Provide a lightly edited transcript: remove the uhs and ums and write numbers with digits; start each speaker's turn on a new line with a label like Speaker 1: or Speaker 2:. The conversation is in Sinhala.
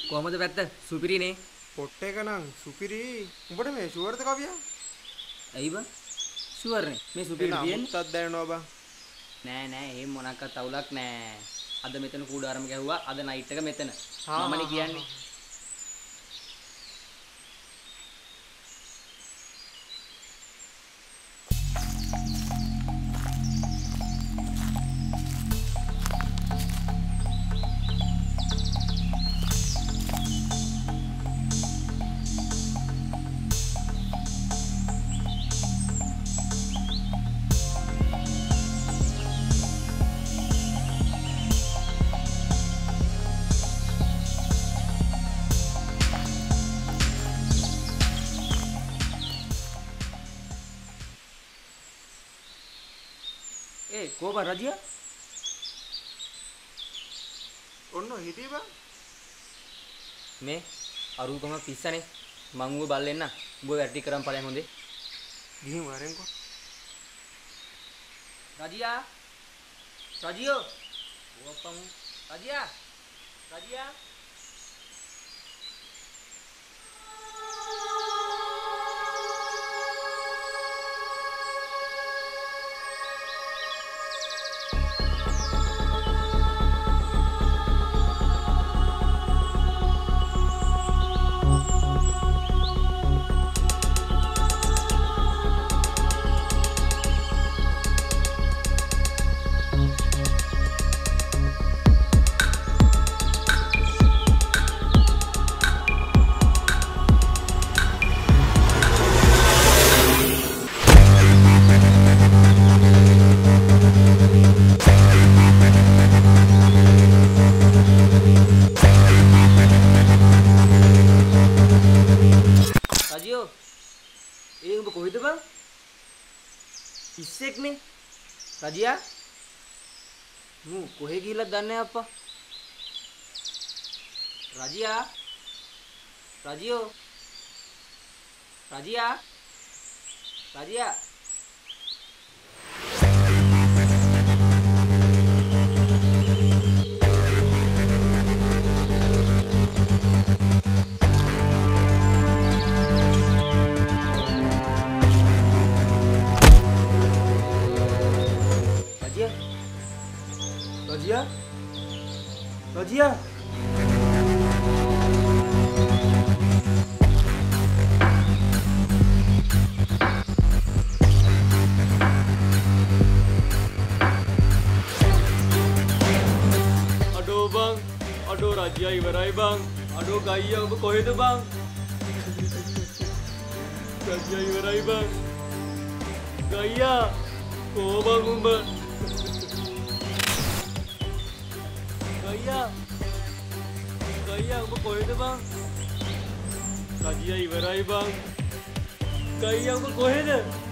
Speaker 1: කොහමද පැත්ත? සුපිරිනේ.
Speaker 2: පොට් එක නම් සුපිරි. උඹට මේ ෂුවර්ද කවියා?
Speaker 1: ඇයි බං? ෂුවර් නේ. මේ සුපිරි තියෙන්නේ.
Speaker 2: අමුත්තක් දැනනවා බං.
Speaker 1: නෑ එහෙම මොනක්වත් අවුලක් නෑ. අද මෙතන කූඩාරම ගැහුවා. අද නයිට් එක මෙතන. මමනේ කියන්නේ. කොහොම රජියා?
Speaker 2: ඔන්න හිටියේ බං.
Speaker 1: මේ අරුගම පිස්සනේ. මං ඌව බල්ලෙන්න. උඹ වැටි කරන් ඵලයන් හොඳේ.
Speaker 2: ගිහින් වරෙන්කෝ.
Speaker 1: රජියා. රජියෝ. ඕපම්. රජියා. රජියා. රජියා මූ කොහෙ ගිහිල්ලාද දන්නේ නැහැ අප්පා. රජියා. රජියෝ. රජියා. රජියා. Radia?
Speaker 3: Aduh bang, aduh Radia ibarai bang, aduh gaya aku kohe tu bang. Radia ibarai bang, gaya, oh bang umba. ගයියා උඹ කොහෙද බං? රජියා ඉවරයි බං. ගයියා උඹ කොහෙද?